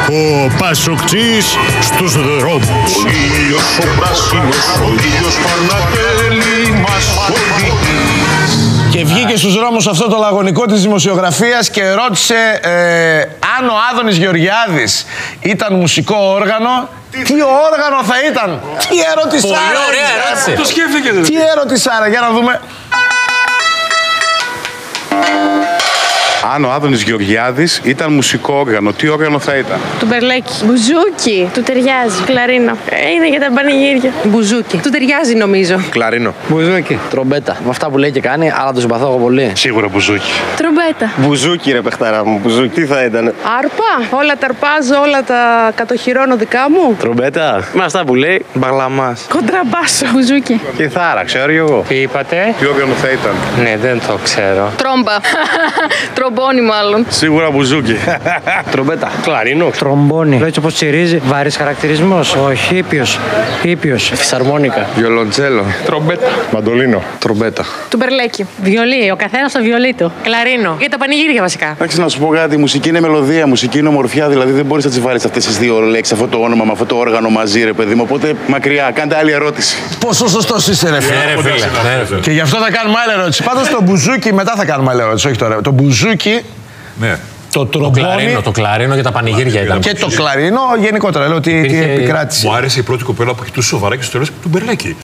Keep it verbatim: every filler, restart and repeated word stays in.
Ο Πασοκτής στους δρόμους. Ο ήλιος ο πράσινος, ο ήλιος Πανατέλη μας οδηγεί. Και βγήκε στους δρόμους αυτό το λαγωνικό της δημοσιογραφίας και ρώτησε ε, αν ο Άδωνης Γεωργιάδης ήταν μουσικό όργανο. Τι, τι όργανο θα ήταν! Τι ερωτησάρα! Πολύ ωραία ερώτηση. Το σκέφτηκε. Τι ερωτησάρα, για να δούμε. Αν ο Άδωνης Γεωργιάδης ήταν μουσικό όργανο, τι όργανο θα ήταν? Του Μπερλέκη. Μπουζούκι. Του ταιριάζει. Κλαρίνο. Ε, είναι για τα πανηγύρια. Μπουζούκι. Του ταιριάζει νομίζω. Κλαρίνο. Μπουζούκι. Τρομπέτα. Με αυτά που λέει και κάνει, αλλά το συμπαθώ εγώ πολύ. Σίγουρα μπουζούκι. Τρομπέτα. Μπουζούκι, ρε παιχταρά μου. Μπουζούκι, τι θα ήταν? Άρπα. Όλα τα αρπάζω, όλα τα κατοχυρώνω δικά μου. Τρομπέτα. Με αυτά που λέει, μπαγλαμάς. Κοντραμπάσο. Μπουζούκι. Κιθάρα, ξέρω εγώ. Τι είπατε? Τι όργανο θα ήταν? Ναι, δεν το ξέρω. Τρόμπα. Τρομπόνι μάλλον. Σίγουρα μπουζούκι. Τρομπέτα. Κλαρίνο. Τρομπόνι. Έτσι όπως τσιρίζει, βαρύς χαρακτηρισμός. Όχι, ήπιος. Ήπιος. Φυσαρμόνικα. Βιολοντσέλο. Τρομπέτα. Μαντολίνο. Τρομπέτα. Του Μπερλέκη. Βιολί, ο καθένας στο βιολί του. Κλαρίνο. Για τα πανηγύρια βασικά. Εντάξει, να σου πω κάτι. Η μουσική είναι μελωδία, μουσική είναι ομορφιά. Δηλαδή δεν μπορείς να τις βάλεις αυτές τις δύο λέξεις, αυτό το όνομα με αυτό το όργανο μαζί, ρε παιδί μου. Οπότε μακριά, κάντε άλλη ερώτηση. Πόσο σωστός είσαι, ρε φίλε. Ναι, ρε φίλε. Ναι, ρε φίλε. Και γι' αυτό θα κάνουμε άλλη ερώτηση. Πάντως το μπουζούκι, μετά θα κάνουμε άλλη ερώτηση. Όχι τώρα. Το μπουζούκι. Ναι. Το Το τρομπόνι. κλαρίνο, το κλαρίνο για τα πανηγύρια ήταν. Και το κλαρίνο γενικότερα. Λέω ότι τι Υπήρχε- επικράτησε. Μου άρεσε η πρώτη κοπέλα που κοιτούσε σοβαρά και στο τέλος του Μπερλέκη.